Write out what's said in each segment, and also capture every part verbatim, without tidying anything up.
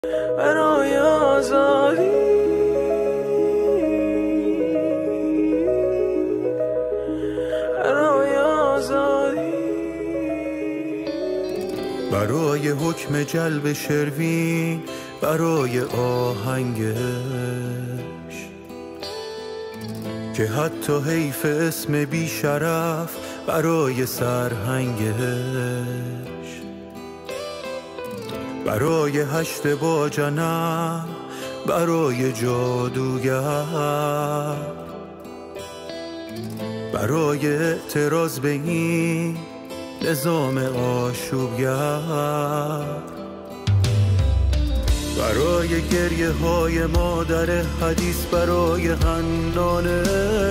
برای آزادی، برای آزادی، برای حکم جلب شروین، برای آهنگش که حتی حیف اسم بی شرف، برای سرهنگش، برای هشت با جنم، برای جادوگر، برای اعتراض به این نظام آشوبگر، برای گریه های مادر حدیث، برای حنانه،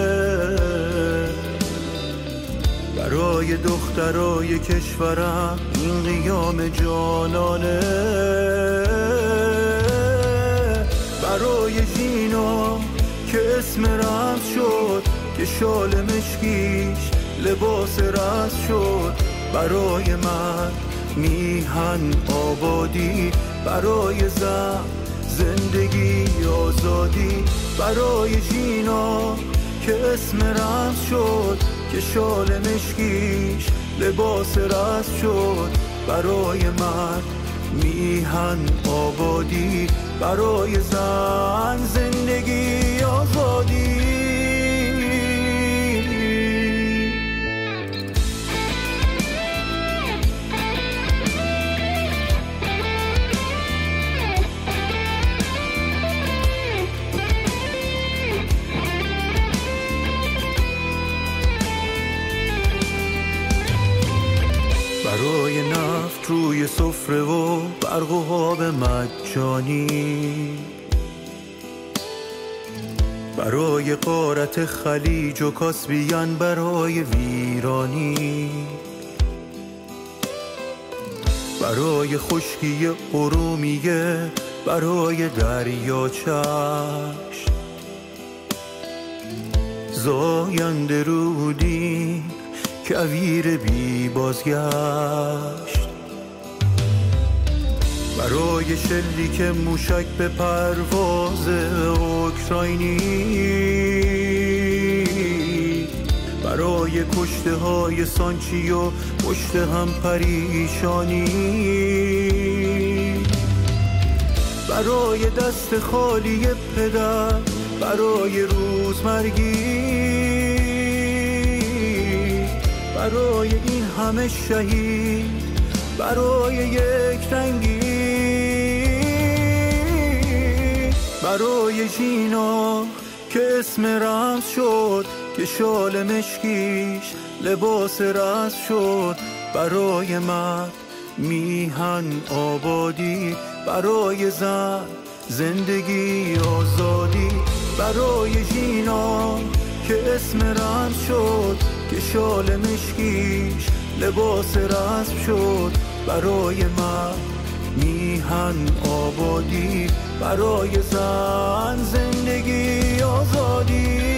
برای دخترای کشورم این قیام جانانه، برای ژینا که اسم رمز شد، که شال مشکیش لباس رز شد، برای من میهن آبادی، برای زن زندگی آزادی، برای ژینا که اسم رمز شد، که شال مشکیش لباس رز شد، برای من میهن آبادی، برای زن زندگی آزادی. برای نفت روی سفره و برق و آب مجانی، برای غارت خلیج و کاسپیان، برای ویرانی، برای خشکی ارومیه، برای دریاچش، زاینده رودی کویر بی بازگشت، برای شلیک موشک به پرواز اوکراینی، برای کشته های سانچی و پشت هم پریشانی، برای دست خالی پدر، برای روزمرگی، برای این همه شهید، برای یک رنگی، برای ژینا که اسم رمز شد، که شال مشکیش لباس رز شد، برای من میهن آبادی، برای زن زندگی آزادی، برای ژینا که اسم رمز شد، که شال مشکیش لباس رسم شد، برای من میهن آبادی، برای زن زندگی آزادی.